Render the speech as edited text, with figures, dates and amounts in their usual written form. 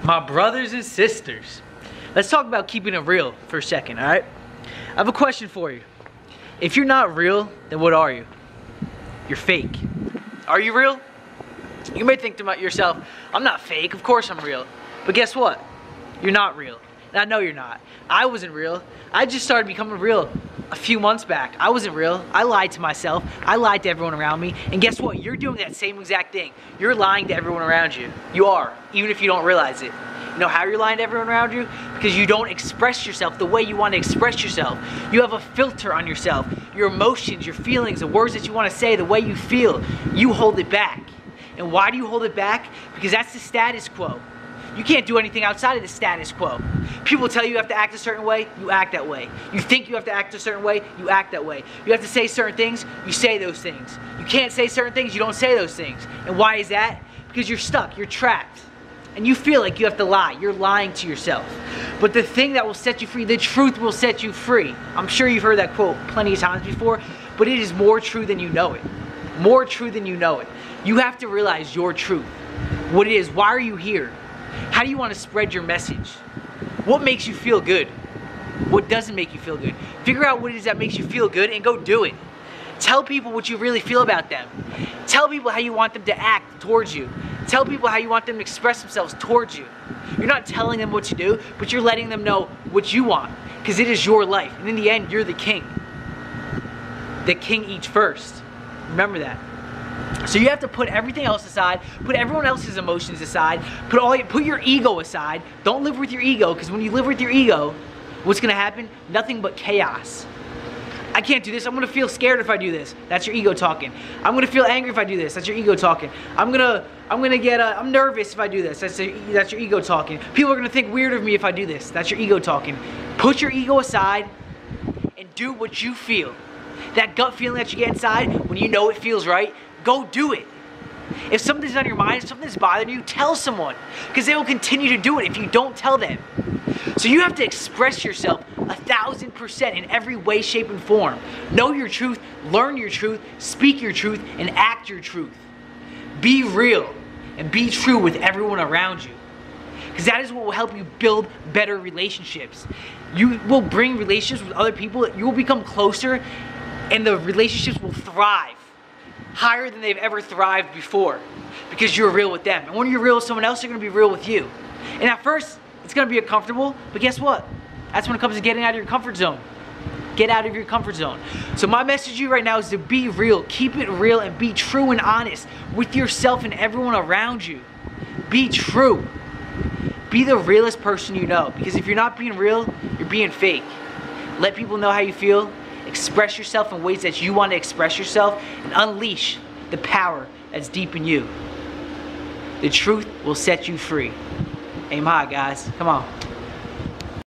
My brothers and sisters, let's talk about keeping it real for a second, all right? I have a question for you. If you're not real, then what are you? You're fake. Are you real? You may think to yourself, I'm not fake, of course I'm real. But guess what? You're not real. And I know you're not. I wasn't real. I just started becoming real a few months back. I wasn't real. I lied to myself. I lied to everyone around me. And guess what? You're doing that same exact thing. You're lying to everyone around you. You are, even if you don't realize it. You know how you're lying to everyone around you? Because you don't express yourself the way you want to express yourself. You have a filter on yourself. Your emotions, your feelings, the words that you want to say, the way you feel, you hold it back. And why do you hold it back? Because that's the status quo. You can't do anything outside of the status quo. People tell you have to act a certain way, you act that way. You think you have to act a certain way, you act that way. You have to say certain things, you say those things. You can't say certain things, you don't say those things. And why is that? Because you're stuck, you're trapped. And you feel like you have to lie. You're lying to yourself. But the thing that will set you free, the truth will set you free. I'm sure you've heard that quote plenty of times before, but it is more true than you know it. More true than you know it. You have to realize your truth. What it is, why are you here? How do you want to spread your message? What makes you feel good? What doesn't make you feel good? Figure out what it is that makes you feel good and go do it. Tell people what you really feel about them. Tell people how you want them to act towards you. Tell people how you want them to express themselves towards you. You're not telling them what to do, but you're letting them know what you want, because it is your life. And in the end, you're the king. The king eats first. Remember that. So you have to put everything else aside, put everyone else's emotions aside, put your ego aside. Don't live with your ego, because when you live with your ego, what's going to happen? Nothing but chaos. I can't do this. I'm going to feel scared if I do this. That's your ego talking. I'm going to feel angry if I do this. That's your ego talking. I'm nervous if I do this. That's your ego talking. People are going to think weird of me if I do this. That's your ego talking. Put your ego aside and do what you feel. That gut feeling that you get inside when you know it feels right, go do it. If something's on your mind, if something's bothering you, tell someone, because they will continue to do it if you don't tell them. So you have to express yourself 1000% in every way, shape, and form. Know your truth, learn your truth, speak your truth, and act your truth. Be real and be true with everyone around you, because that is what will help you build better relationships. You will bring relationships with other people. You will become closer, and the relationships will thrive higher than they've ever thrived before, because you're real with them. And when you're real with someone else, they're going to be real with you. And at first, it's going to be uncomfortable, but guess what? That's when it comes to getting out of your comfort zone. Get out of your comfort zone. So my message to you right now is to be real. Keep it real and be true and honest with yourself and everyone around you. Be true. Be the realest person you know, because if you're not being real, you're being fake. Let people know how you feel. Express yourself in ways that you want to express yourself, and unleash the power that's deep in you. The truth will set you free. Aim high, guys. Come on.